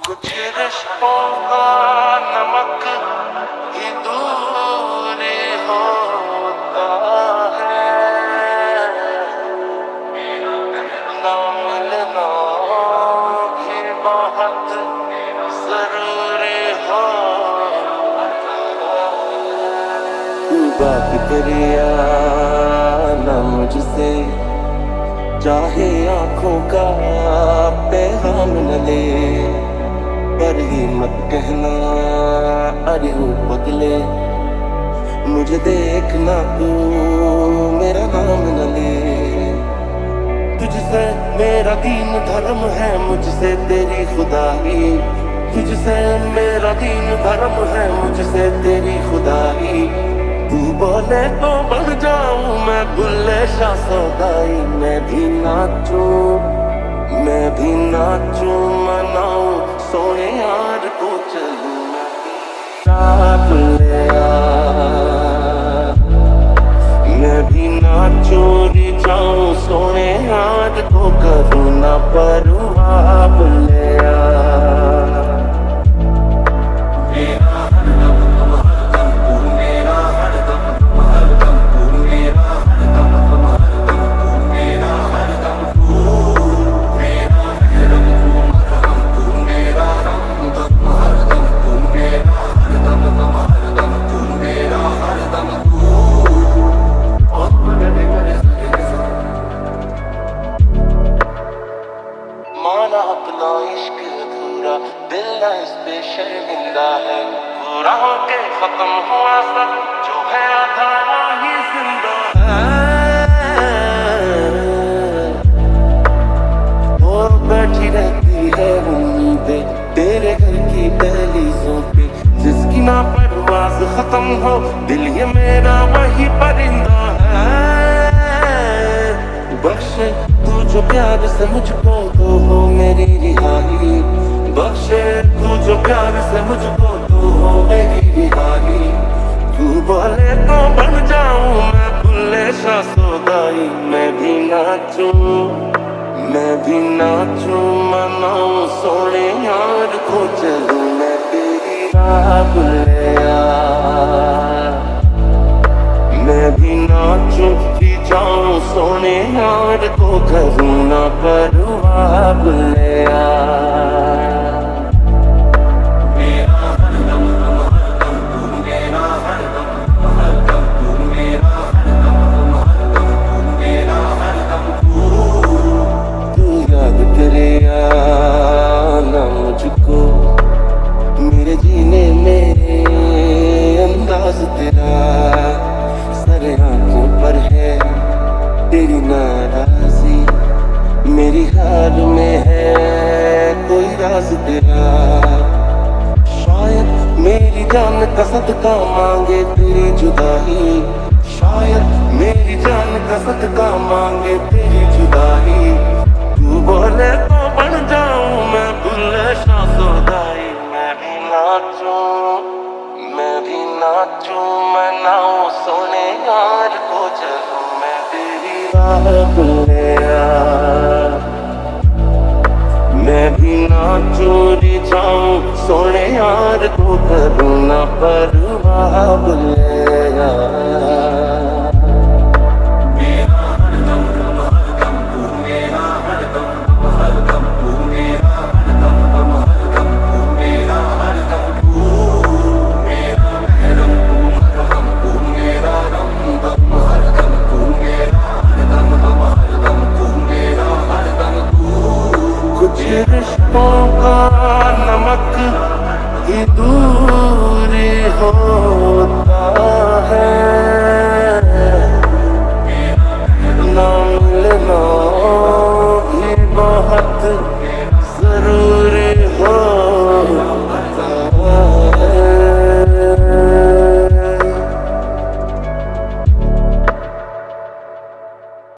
कुछ रिश्तों का नमक ही दूरी होता है, ना मिलना भी बहुत जरूरी होता है। तू बात करिया ना मुझसे, चाहे आंखों का पैगाम न ले, पर ही मत कहना अरे वो पगले, मुझे देखना तू मेरा नाम न ले। तुझसे मेरा दीन धर्म है, मुझसे तेरी खुदाई, तुझसे मेरा दीन धर्म है, मुझसे तेरी खुदाई। तू बोले तो बन जाऊं मैं गुल्ले शाह सौदाई, मैं भी नाचूं मनाऊं सोने यार को चलूं मैं मैं भी नाचूं रिझाऊं सोने यार को करूं ना परवाह बुलिया। माना अपना इश्क अधूरा, दिल ना इस पे शर्मिंदा है, पूरा होके खत्म हुआ सब जो है आधा वही जिंदा है। वो बैठी रहती है उम्मीदें तेरे घर की दहलीजों पे, जिसकी ना परवाज़ खत्म हो दिल ये मेरा वही परिंदा है। बख्शे तू जो प्यार से मुझको तो हो मेरी रिहाई, बख्शे तू जो प्यार से मुझको तो हो मेरी रिहाई। तू बोले तो बन जाऊं मैं बुल्ले शाह सौदाई, मैं भी नाचूं मनाऊं सोने यार को चलूं मैं तेरी राह बुल्लिया। मैं भी नाचूं जाऊं सोने यार को करूं ना परवाह बुलिया। तू याद करिया ना मुझको, मेरे जीने में अंदाज तेरा, सारे आंखों पर है तेरी नाराजी, मेरी हाल में है कोई राज तेरा। शायद मेरी जान का सदका मांगे तेरी जुदाई, शायद मेरी जान का सदका मांगे तेरी जुदाई। तू बोले तो बन जाऊं मैं बुल्ले शाह सौदाई, मैं भी नाचूं मनाऊं सोने यार को चलूं मैं तेरी राह बुलिया। मैं भी नाचूं रिझाऊं सोने यार को करूं ना परवाह बुलिया। रिश्तों का नमक ही दूरी हो